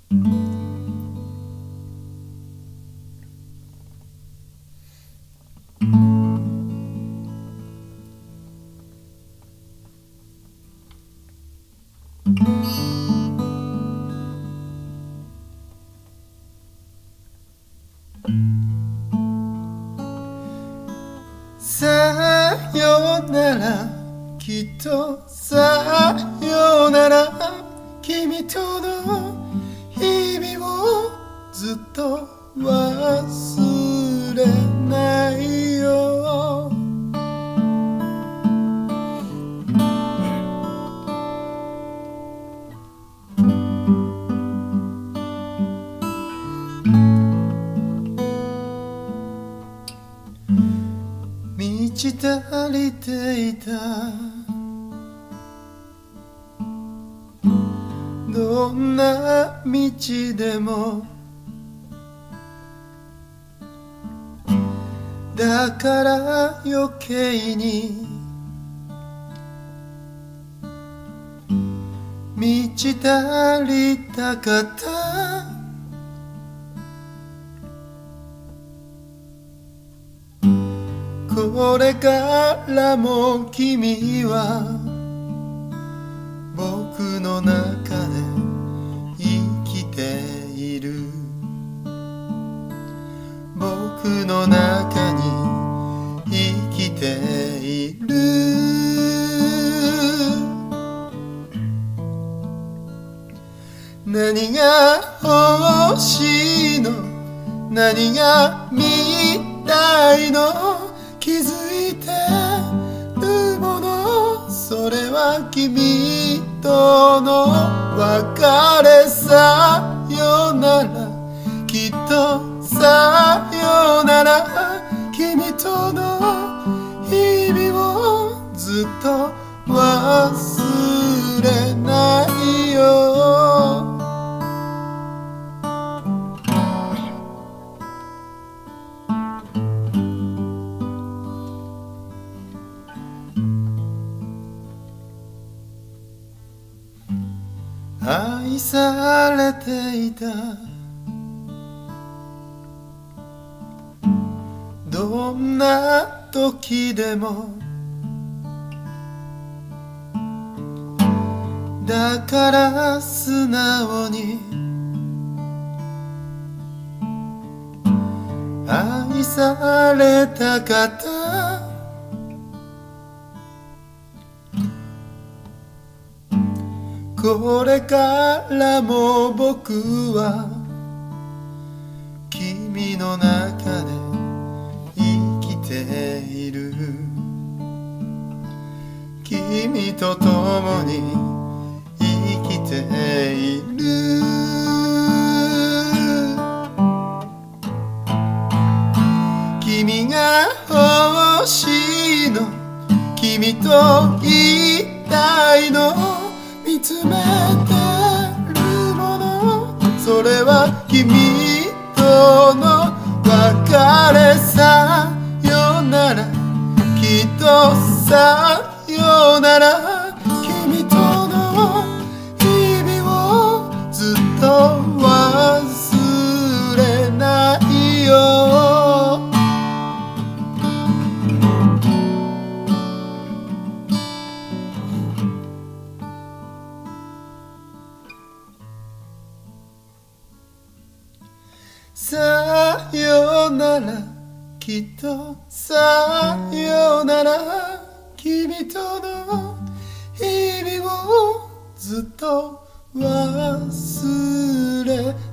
さよならきっとさよなら君との日々をずっと忘れないよ。満ち足りていたどんな道でもだから余計に満ち足りたかったこれからも君は僕の中で生きている僕の中に生きている何が欲しいの何が見たいの気づいてるものそれは君との別れさよならきっとさよなら君との日々をずっと忘れないよ愛されていたどんな時でもだから素直に愛されたかったこれからも僕は君の中で生きている君と共に生きている君が欲しいの君と言いたいの見つめてるものそれは君との別れさよならきっとさよなら君との日々をずっと忘れないよさよならきっとさよなら君との日々をずっと忘れ